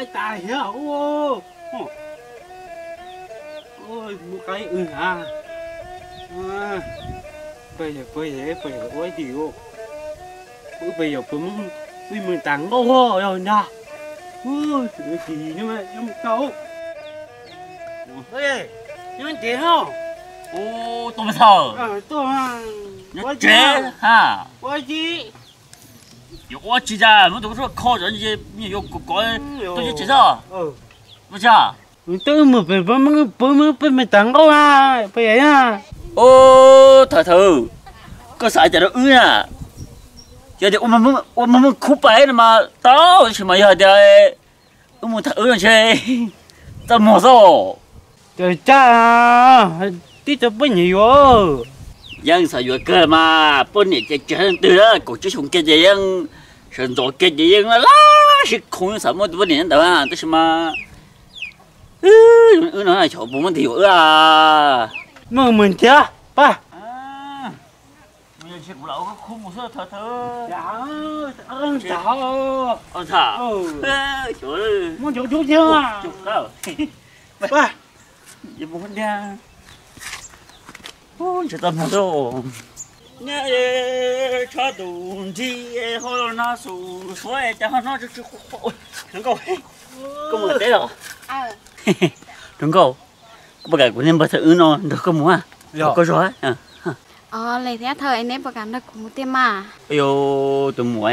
tài hả ô ôi một cái hả bây giờ ôi điều bây giờ cũng mình tặng ô rồi nè ôi gì nữa mà em câu ê nhưng anh chị không ô tôi sợ tôi nó chết ha ôi chị 我记着，我都说考人家有个高，都是介绍，不是啊？ tôi mà phải mình tặng câu à phải vậy à ô thở có sai cho nó ư à giờ thì mình khúc bể mà tao chỉ mà giờ thì mình thở rồi chơi tao mua số trời cha tí cho bao nhiêu dân sao vừa cơ mà bên này chơi từ đó cổ chứ không cái gì dân sườn rồi cái gì dân là sẽ không sao mà bên này đâu à tức mà nó là chỗ bố mình thiểu à mình chưa ba bây giờ chuyện của lão không một số thở dạ chào thả chỗ muốn chỗ chú chưa chỗ đâu ba giờ bố mình ra ôi trời tao mua đồ nhớ cho đủ thì hồi nó sù suối cho nó chút ôi đừng câu có một cái rồi đừng câu có cái của em bắt thử nó được có mua à có rồi lấy thế thời anh em bảo cảm được cũng tiền mà ôi tụi mua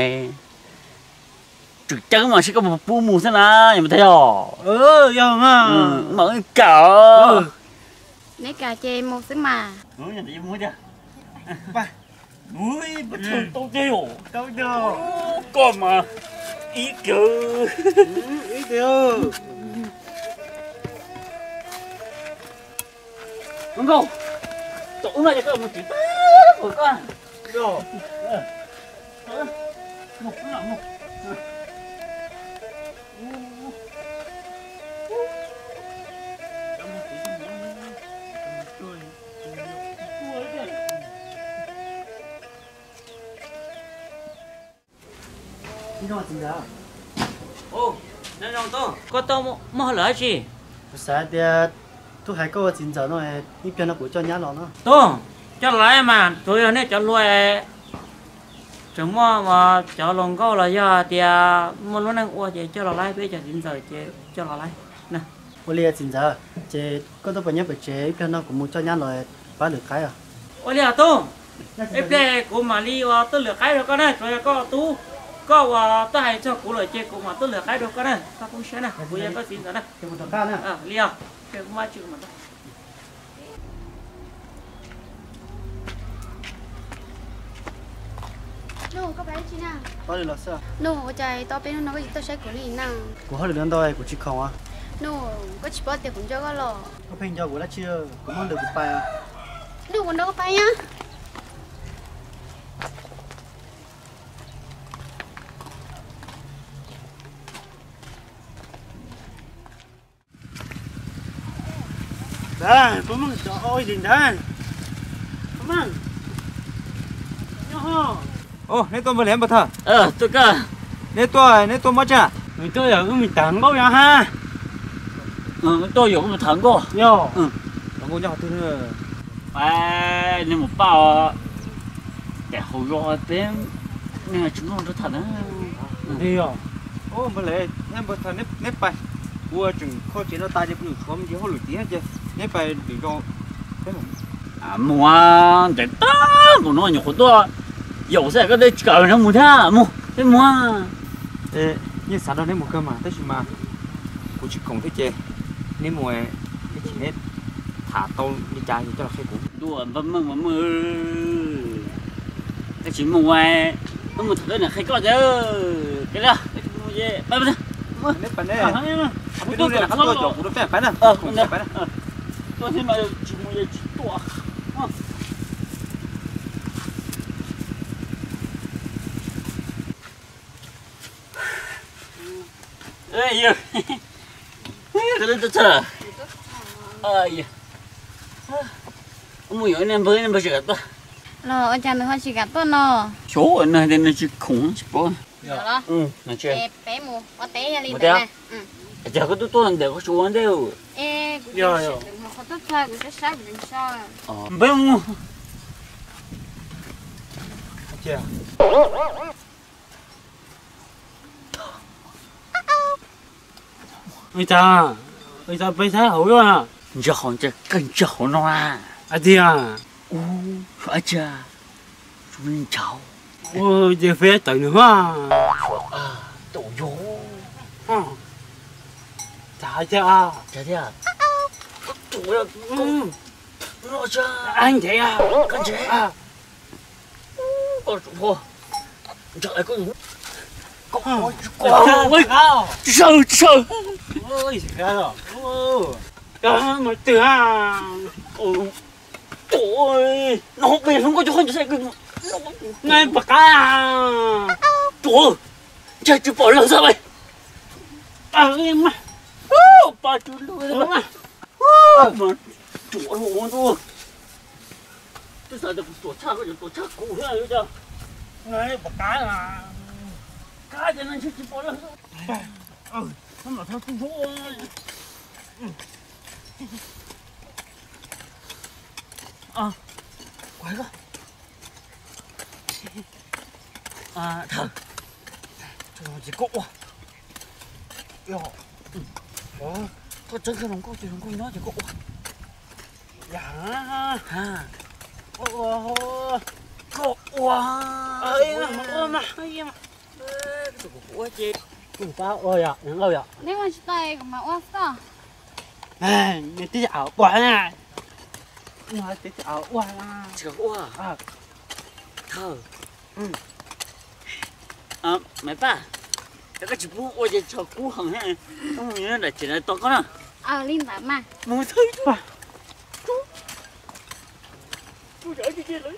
trực chắc mà sẽ có một bù mù thế nào nhưng mà thấy rồi giờ mà mở cả lấy cả chê một xíu mà nhận thấy mua chưa ba ui bật thường tao tiêu đâu đâu còn mà ý kiểu ý kiểu đúng không tụi mày có một chuyện của con rồi một đi đâu tìm ra ô nên lòng tôi có tao mua lợi gì sao thì tôi hay có tìm ra nó đi bên nó của cho nhá nó tôi cho lại mà tôi ở đây cho lui chúng mà cho lòng câu là do thì muốn lúc này qua chị cho lại bây giờ đến giờ chị cho lại nè tôi liền tìm ra chị có tôi bây giờ phải chế bên nó của một cho nhá rồi bán được cái à ôi là tôi em đây của mà đi vào tôi lựa cái rồi con này rồi có tú có vào tôi hay cho cụ lời chơi của mà tôi lựa cái rồi con này ta cũng sẽ nè bây giờ có xin rồi nè thì một thằng khác nè liều cái cũng mà chịu mà nô có bé chị nào có được là sao nô chạy tao bên nó có gì tao sẽ quản lý nào của họ được đến đây của chị không à nô có chỉ bao tiền cũng cho có lò có phim cho của nó chưa cũng không được của bài à nô còn đâu có bay nhá đây có mong cho ôi đình đây có mong ô nếu tôi vừa lém bật thở tôi cơ nếu tôi mất chả người tôi ở cái mình tặng bao nhiêu ha tôi có một thằng cô yo nó ngồi nhau tôi nữa nhưng một bao để hồi rồi bên nên là chúng nó rất thật đó đi rồi ô mà lẽ em bật thở nếp bài vua chừng khó chỉ nó tay đi được không chỉ có lưỡi tí hết chứ nếp bài để cho thế mà mua để ta một nó nhiều tôi有些个在搞人木他木这木 ê như sáng đó nếp một cơm mà tới mà của chị không thấy chê nếp mùa cái chỉ nếp thả tôm đi chai cho là khay cũ đùa mà mưa cái chỉ mua nó một thứ là khai có chứ cái đó mua gì ba ba nếp bài này cái đôi này là các tôi chỗ của nó phải nè không phải nè tôi thấy mà chỉ mua gì chỉ to ê yêu cái đó thật ơi ông muốn em với em bây giờ tôi lò ở nhà mình hoa chỉ gạt tôi nó số ở nơi đây nó chỉ khủng chỉ có đó nó chơi bé mù có té ra đi một bé té này giờ có tôi làm đều có số anh đều ê của Yo, tôi yo. sẽ đừng mà khó tốt thôi của tôi sao đừng sao bên chưa bây giờ bây giờ hậu rồi à giờ họจะ更早呢啊， à đi à 哦，而且真早， ôi giờ phải tự nữa à 都有， chả chứ à 这的，我要我这 anh thế à 跟着 à 我这来个 ôi 我手， ôi ra rồi ôi đó mà từ à 对，然后为什么就很这个， ngay bạc à 对，这就保了上来， à em mà 把住了 đúng à 嘛，左了我都，这啥都多差个就多差股票有点。 ngay bạc à cái cho nên chỉ bỏ ra không là thôi không vô quái quá à thằng cho nó chỉ cỗ à yo thôi chân cái đồng cô nó chỉ cỗ dạ ha ô cỗ quá ơi mà cái cỗ chị ta ơi à những ơi à nếu mà chúng ta cũng mà oa sao à những tí ảo quá nè nói tí ảo quá à chỉ cỗ à thằng à mẹ ba cái chỉ bu ôi chỉ cho cú hằng ha không nhớ là chỉ là to con à linh bảo mà mua thấy à tôi đỡ đi lấy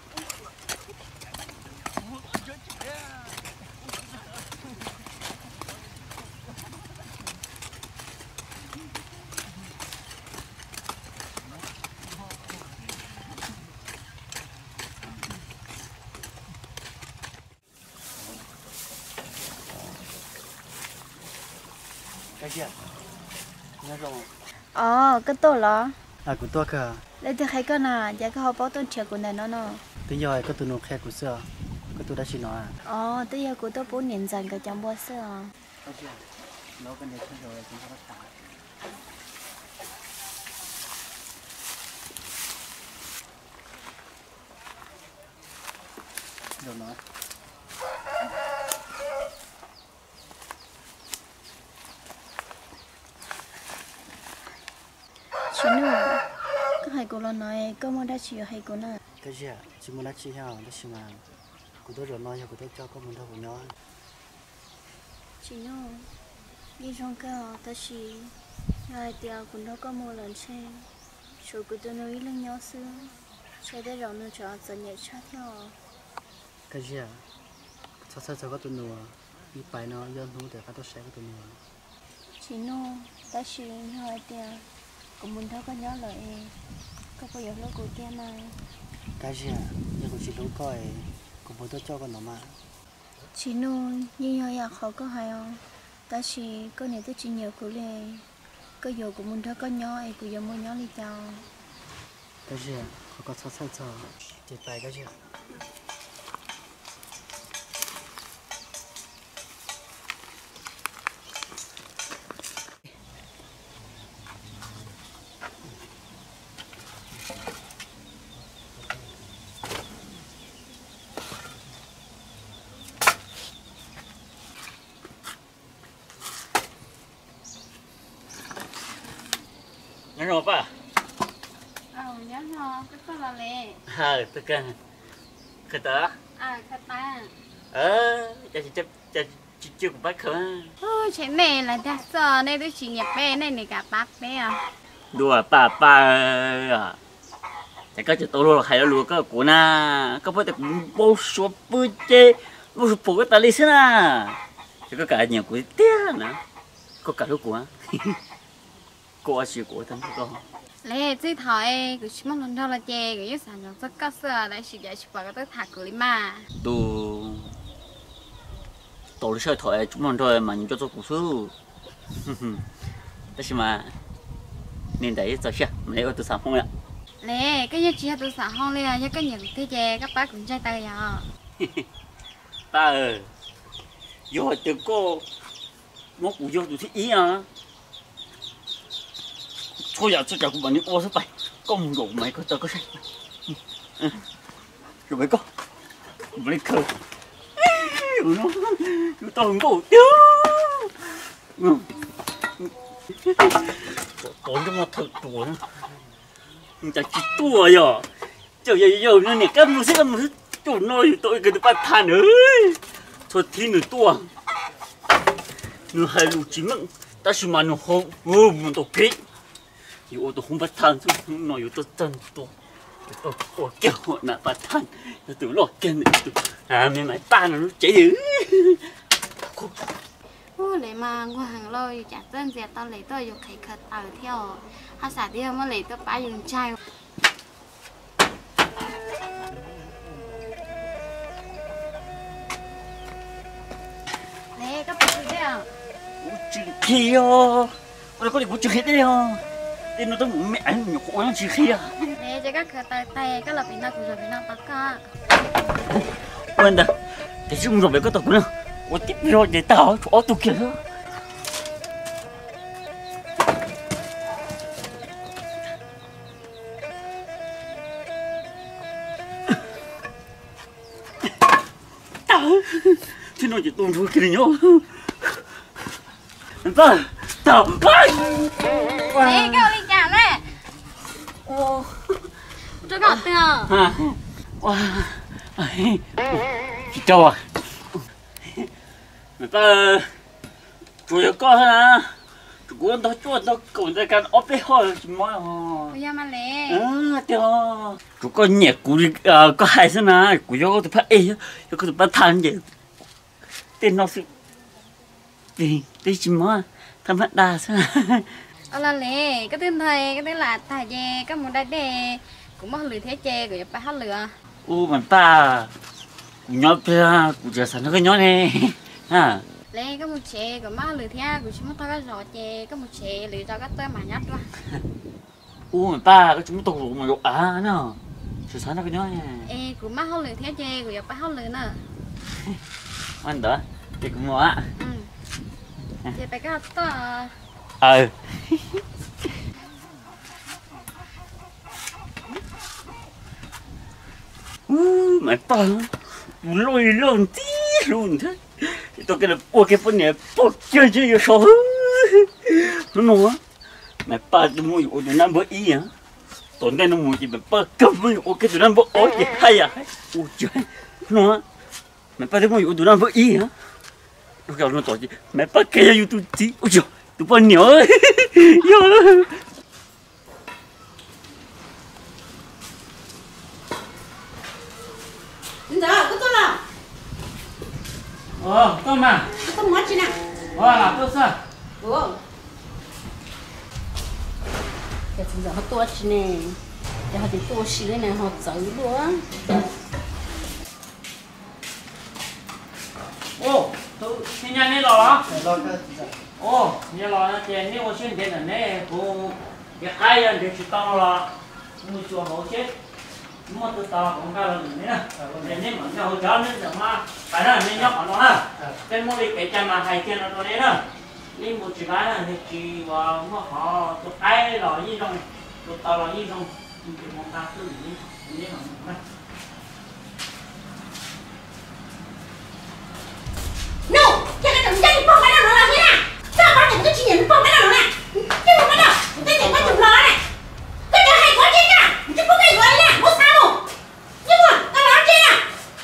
cái gì nhớ rồi cái tổ đó à của tôi cả lấy từ hay con à giá cái hộp báo tôn triệu của này nó tới giờ có tụi nó khe của xưa có tụi đã chỉ nói à tới giờ của tôi 4 年dần cái trong bữa xưa cái gì nó cái này không rồi chúng ta bắt tải rồi nói chú nữa cái hay của nó nói có muốn đã chịu hay của nó cái gì chỉ muốn nói chi hả đó chỉ mà của tôi rồi nói của tôi cho có muốn đâu của nó chú nữa đi trong cái đó chỉ ngày tiệc của nó có một lần xem số của tôi nói lên nhau xưa sẽ để rồi nó cho dần nhẹ chắc theo cái gì cho có tụi nó đi bài nó dân thú để phát tôi sẽ có tụi nó chỉ nó đã chỉ ngày tiệc cũng muốn tháo cái nhớ lại có bao giờ lúc của kia này cái gì nhưng cũng chỉ lúc coi cũng muốn tôi cho con nó mà chỉ nó như nhau ya khó có hay không ta chỉ có này tôi chỉ nhiều của lệ có giờ cũng muốn tháo cái nhớ ấy cũng giờ muốn nhớ đi chào cái gì có cho chỉ bài cái gì nhớ rồi ba nhớ rồi cái con là lệ ha tất cả cái đó cái ta chưa có bắt khởi ôi thế này là đã sợ này tôi chỉ nhập bé này này cả bát bé à đùa ba à cái cái tôi luôn là hay luôn cái của na cái phải được bao số bự chế bao số bự cái tài liệu na cái cả nhiều của tiếc nè có cả lúc của cô chỉ của thằng cô lệ chứ thôi cứ chỉ mong lần đầu là chè cứ sản phẩm rất có sữa lại chỉ để chụp vào cái thạc của mà tôi chơi thoại chúng mình thôi mà những cho tôi cụ sư 但是嘛，年代做些，没有多少风了。 Lê, cái gì tôi xả hông lên, chứ cái những cái gì các bác cũng chơi tay à. Ba ơi, giờ từ cô, nó cũng vô tụi ý à. Thôi giờ tôi chào của bạn đi qua số bảy, công ngủ mày có tao có say. Rồi mấy con, mấy khờ, nó tao không ngủ tiêu. Còn trong nó thật tuổi. Chả chỉ tua giờ, giờ nó này cái music chỗ nói tôi cái bắt than ơi, thôi thì nửa tua, nửa hai lũ chỉ măng, ta chỉ mà nửa không, muốn tôi kỹ, yêu tôi không bắt than, nói yêu tôi chân tôi kéo nè bắt than, tôi lo cái này tôi, mày tan nó cháy dữ. Lấy mà ngồi hàng lôi chả đơn giản tao lấy tôi dùng cái khật ở theo, họ xả đi mà lấy tôi ba dùng chai. Lấy các bạn thấy không? Kia, ôi có đi bút chữ hết đấy không? Tên nóต้องmẹ anh nhục ôi nó chỉ kia. Lấy cho các khật tay các là bị nặng rồi bị nặng tất cả. Quên đã, cái chung rồi có tao cũng đâu. Ôi tiếp rồi để tao chỗ tao kia. Thế nói chỉ tôi thôi kia nhá. Tao, tao, Lấy cái ly chạm này. Cho gọt tường. hả? Wow, chị Châu à? Mày ta, chủ yếu có hả? Chủ yếu đó chúa đó cũng在干ốp đấy thôi, chỉ mỗi Bây giờ mà lấy. tiêu. Chủ có nhẹ cú đi, có hai thế nào? Cú yếu có phải ấy, có thể bắt than vậy. Tên nó sự, tên chỉ mỗi thằng bạn đa sao? Là lấy cái tên thầy, cái tên là thầy về các món đại đề cũng mất lười thế chê của bà hát lửa. Mà ta, cú nhót ra, cú giờ sáng nó cái nhót này, ha? Lấy các món chê của má lười thế của chúng ta cái giò chê các món chê lười cho các tôi mà nhát ra. Mà ta, cái chúng tôi mà lộ nó, giờ sáng nó cái nhót này. Ê, của má hát lười thế chê của bà hát lửa nữa. Anh đó, thì cũng mua á. Chê bà cái tôi mày ta lôi lộn tí luôn thế tôi cái là ôi cái phần này bốc chơi chơi sao nó nói mày ba tôi mua ôi nó bớt ý á tốn cái nó mua gì mày ba cầm mua ôi cái nó bớt ôi gì hay à ôi trời nó mày ba tôi mua ôi nó bớt ý á tôi kêu nó tốn gì mày ba cái gì tôi tí ôi trời tôi ba nhớ Tôi mà. Tôi mất chứ nào. Là tôi sao? Ủa. Cái thứ họ tua chứ nè. Cái họ thì tua xí này họ giấu luôn. Tôi xin nhà này đó. Nhà đó là tiền này tôi xin tiền là này, cô cái hai anh để chỉ tao là mua chùa hậu chết. Mua từ tao cũng cao hơn nữa nè, nên mà nhau chó nên mà phải là nên nhóc nó ha, trên mua đi cái chân mà hay chân nó đấy đó, đi một chỉ cái là thì chỉ vào mua họ tụt tay rồi như trong tụt tao rồi như trong thì mong ta cứ như mà No, cái này đừng dây phong cái nào nó làm thế nào? Sao bạn nhận cái chi nhận phong cái nào nè? Cái một cái nào, cái này có chục lò này. Cái này hay quá chết cả, chứ có cái gọi nè, có sao không? Nhưng mà tao làm chết à?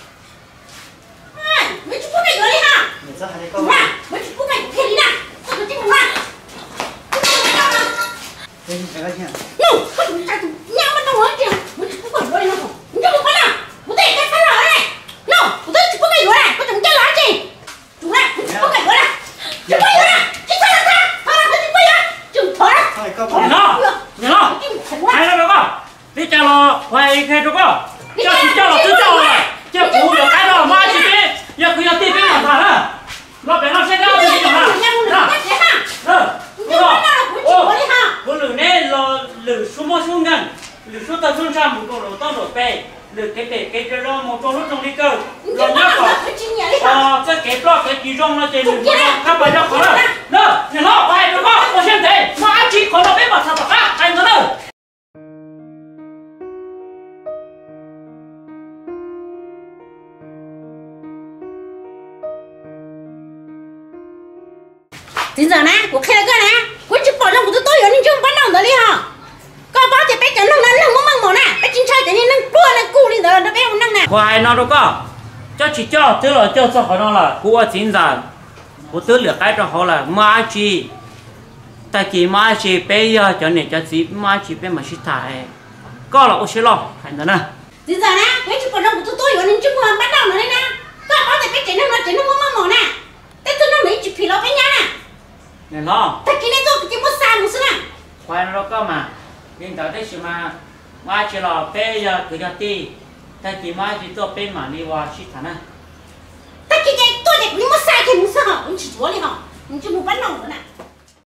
Mấy chú có cái gọi đi hả? Đúng à, mấy chú có cái gọi đi nè. Sao tôi chết một loạt? Cái này là đâu nào? No, có chú sao chú nhau mà đâu nói chuyện. Mấy chú có cái gọi đi không? Chứ một cái nào, một tay cái sao rồi này. No, một tay chú có cái gọi này, có chú chơi làm gì? Chú này, có cái gọi này. Chú có cái gọi này, chú sao làm sao? Sao làm sao chú có cái? Chú thở đó. hay lắm đó, đi chào lo, hoài khai cho có, cho rồi, cho phụ được cái đó mà chỉ biết, giờ cứ giờ tiếp biết làm sao đó, nó phải nó sẽ ra được gì hả? lửa số tao xuống sang một con lửa tao đổ bè lửa cái rong một con lúc trong đi cơ rồi nhá còn cái lo cái chỉ rong nó trên lửa các bạn cho khó rồi nè nhìn nó phải được không tôi xem thế mà anh chỉ có nó biết mà sao cả anh nó đâu chính giờ nè của khai cái nè của chỉ bỏ trong của tôi ở nên chung bắt đầu tới đi hả có bao giờ bé chẳng năng năng muốn mang mỏ nè bé chính chơi cái này năng đua năng cu đi đó nó bé không năng nè khoai nó đâu có cho chỉ cho tức là cho họ nó là của chính giờ của tứ lửa cái cho họ là mai chi tại chỉ mai chi bây giờ cho nên cho chỉ mai chi bây mà chỉ thải có là ô xí lo thành đó nè chính giờ nè của chỉ bỏ trong của tôi ở nên chung bắt đầu tới nè có bao giờ bé chẳng năng muốn mang mỏ nè thế tôi nó mấy chỉ phi lo bé nhá nè nè lo thế cái này tôi chỉ muốn xài một xíu nè khoai nó đâu có mà nhưng tại đấy mà mai chỉ là bây giờ cứ cho ti tại chỉ mai chỉ tôi bây mà đi qua chỉ thằng nè thế cái tôi này cũng muốn xài thì muốn sao hả chỉ chúa đi hả chỉ muốn bắt đầu nữa nè